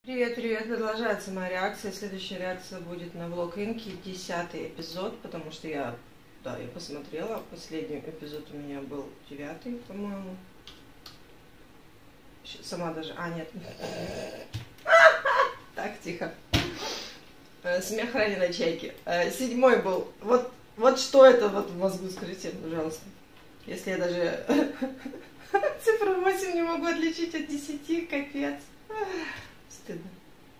Привет, привет, продолжается моя реакция. Следующая реакция будет на влог Инки, 10-й эпизод, потому что я посмотрела, последний эпизод у меня был 9-й, по-моему. Сама даже, нет. Так, тихо. Смех раненой чайки. 7-й был, вот что это вот в мозгу, скажите, пожалуйста. Если я даже цифру 8 не могу отличить от 10, капец. Стыдно.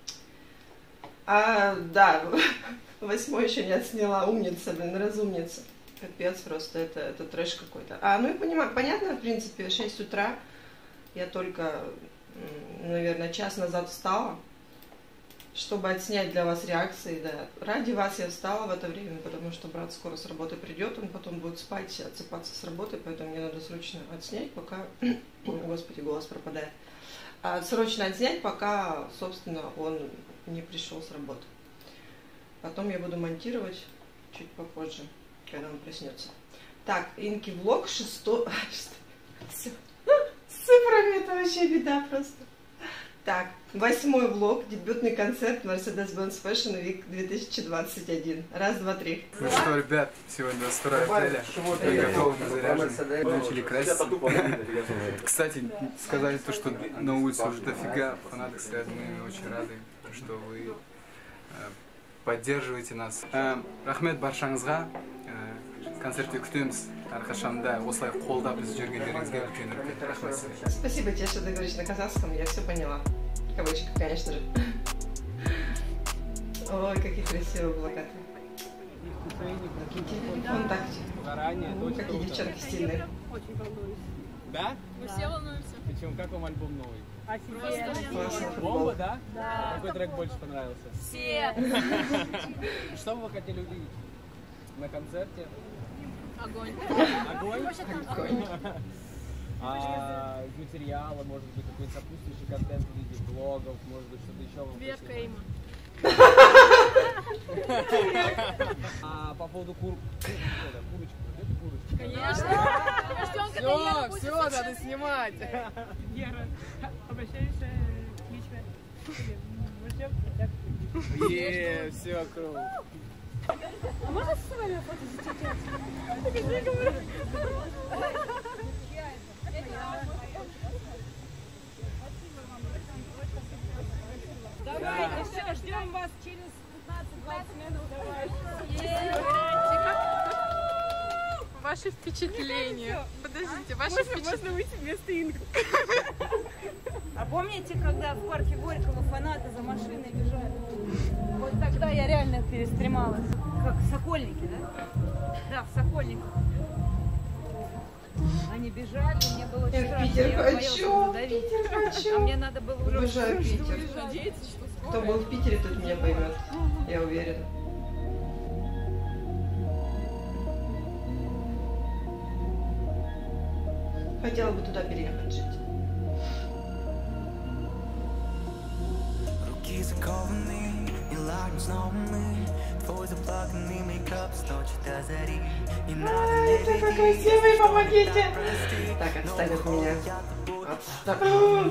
Да, 8 еще не отсняла. Умница, разумница. Капец просто, это трэш какой-то. Ну и понимаю, понятно, в принципе, 6 утра. Я только, наверное, час назад встала, чтобы отснять для вас реакции. Да. Ради вас я встала в это время, потому что брат скоро с работы придет, он потом будет спать, отсыпаться с работы, поэтому мне надо срочно отснять, пока... Господи, голос пропадает. Срочно отснять, пока, собственно, он не пришел с работы. Потом я буду монтировать чуть попозже, когда он проснется. Так, Инки влог 6. Все. С цифрами это вообще беда просто. Так, 8-й влог, дебютный концерт Mercedes-Benz Fashion Week 2021. Раз, два, три. Ну что, ребят, сегодня 22 апреля. Мы готовы, мы заряжены, начали краситься. Кстати, сказали то, что на улице уже дофига фанатов стоят. Мы очень рады, что вы поддерживаете нас. Рахмет баршаңызға, концертте күтеміз. Әрқашанда осылай қолдап бізді жүргендеріңізге үлкен рахмет. Спасибо тебе, что ты говоришь на казахском, я все поняла. В кавычках, конечно же. Ой, какие красивые плакаты. ВКонтакте. Какие девчонки стильные. Очень волнуюсь. Да? Мы все волнуемся. Причем, как вам альбом новый? Классный футбол. Бомба, да? Да. Какой трек больше понравился? Все. Что бы вы хотели увидеть на концерте? Огонь. Огонь? Огонь. Из материала, может быть, какой-то сопутствующий контент в виде блогов, может быть, что-то еще вам Верка хотелось? Има. По поводу курочки. Это курочка. Конечно. Все, надо снимать. Вера, обращаешься к личной. Все, круто. А можно с вами фото Давайте, все, ждем вас через 15-20 минут. Ваши впечатления. Подождите, ваши впечатления. Можно выйти вместо Инки. А помните, когда в парке Горького фанаты за машиной бежали? Вот тогда я реально перестремалась. Как в Сокольнике, да? Да, в Сокольниках. Они бежали, мне было очень Я в страшно, Питер я боялась хочу, задавить. Питер хочу. А мне надо было уже... Обожаю Питер. Надеется, что Кто был в Питере, тот меня поймет. Я уверена. Хотела бы туда переехать жить. Руки закованы, и ладно снова твой заплаканный мейкап с ночи до зари. Не надо Ай, такой красивый, помогите! Так, отстань от меня. Отстань.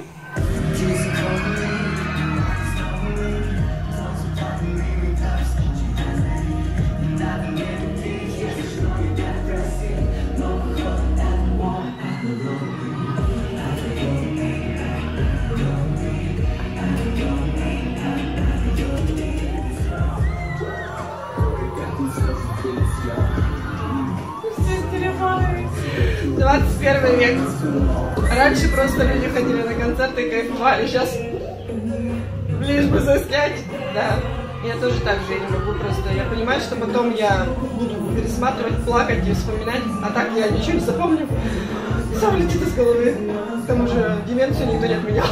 Все с телефонами. 21 век. Раньше просто люди ходили на концерты и кайфовали. Сейчас лишь бы заснять. Да. Я тоже так же не могу просто. Я понимаю, что потом я буду пересматривать, плакать и вспоминать. А так я ничего не запомню. Все летит из головы. К тому же деменцию никто не отменял.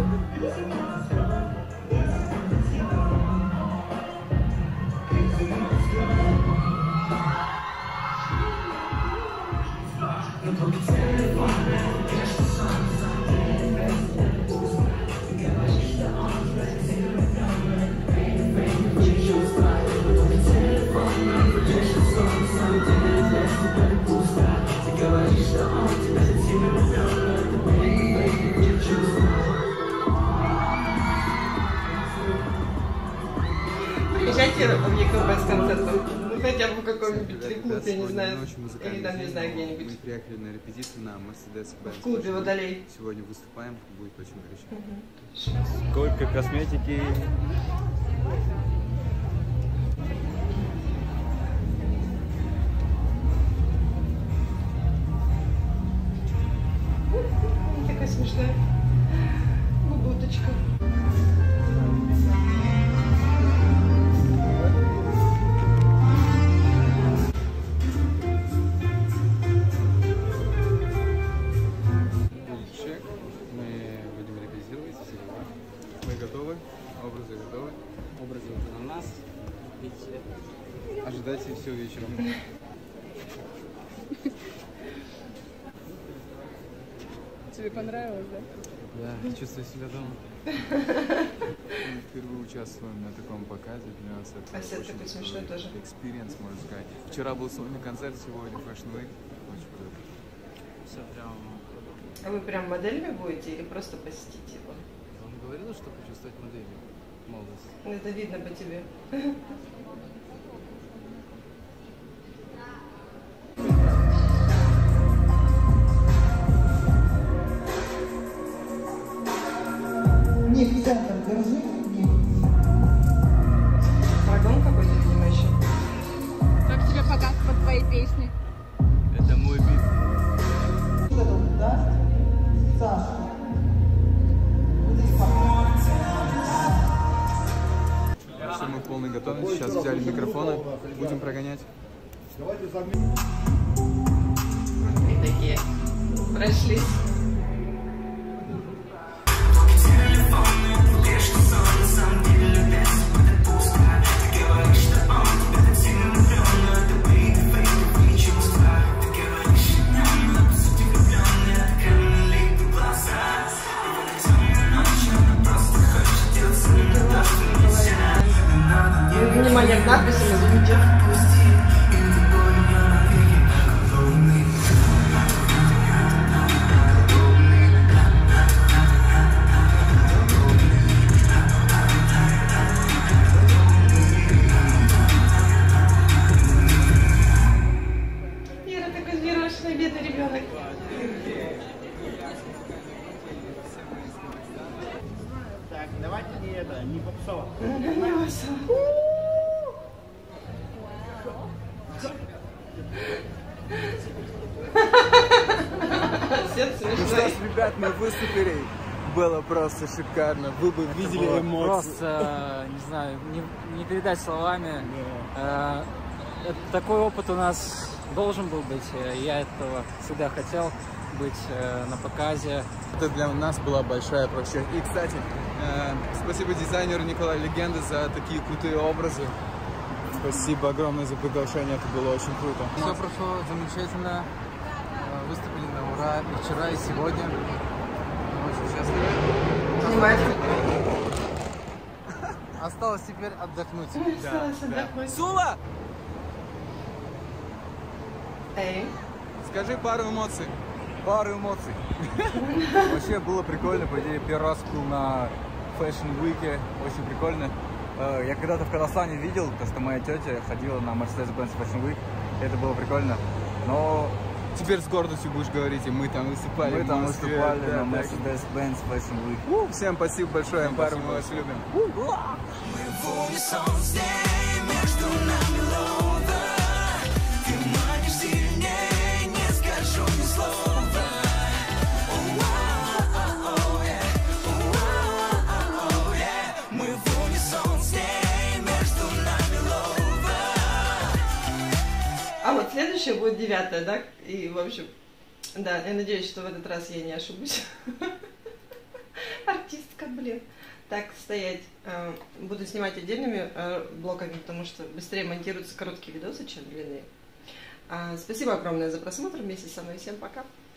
говоришь, что он тебя сильно Приезжайте в ЕКБ с концертом. Ну хотя бы в каком-нибудь клуб, я не знаю. Или там, не знаю, где-нибудь. Мы приехали на репетицию на Mercedes-Benz. В клубе Водолей. Сегодня выступаем, будет очень горячо. Сколько косметики. Такая смешная бубуточка. Мы готовы, образы готовы. Образы уже на нас. Видите? Ожидайте все вечером. Тебе понравилось, да? Да, чувствую себя дома. Мы впервые участвуем на таком показе, для нас это Свет очень такой смешной тоже. экспириенс, можно сказать. Вчера был сольный концерт, сегодня Fashion Week. Очень круто. Все прям. А вы прям моделями будете или просто посетите его? Я вам говорила, что хочу стать моделью молодости. Это видно по тебе. Прогон какой-то, видимо, еще. Как тебе показ под твоей песни? Это мой бит. Все, мы в полной готовности. Сейчас взяли микрофоны, будем прогонять. И такие прошлись. Внимание к надписям, извините. Ира такой взъерошенный, бедный ребенок. Так, давайте не попсово. Не весело. Ну что ж, ребят, мы выступили. Было просто шикарно. Вы бы видели эмоции. Просто, не знаю, не передать словами. Такой опыт у нас должен был быть. Я этого всегда хотел быть на показе. Это для нас была большая проща. И, кстати, спасибо дизайнеру Николаю Легенде за такие крутые образы. Спасибо огромное за приглашение, это было очень круто. Все прошло замечательно. Выступили на ура и вчера, и сегодня. Очень счастливы. Снимать. Осталось теперь отдохнуть. Осталось отдохнуть. Сула! Эй. Скажи пару эмоций. Пару эмоций. Вообще было прикольно, по идее, первый раз был на Fashion Week, очень прикольно. Я когда-то в Казахстане видел, то, что моя тетя ходила на Mercedes-Benz Fashion Week, это было прикольно, но... Теперь с гордостью будешь говорить, и мы там выступали. Мы там выступали на Mercedes-Benz Fashion Week. Всем спасибо большое, пару мы вас любим. А вот следующее будет 9, да? И, в общем, да, я надеюсь, что в этот раз я не ошибусь. Артистка, блин. Так, стоять. Буду снимать отдельными блоками, потому что быстрее монтируются короткие видосы, чем длинные. Спасибо огромное за просмотр вместе со мной. Всем пока.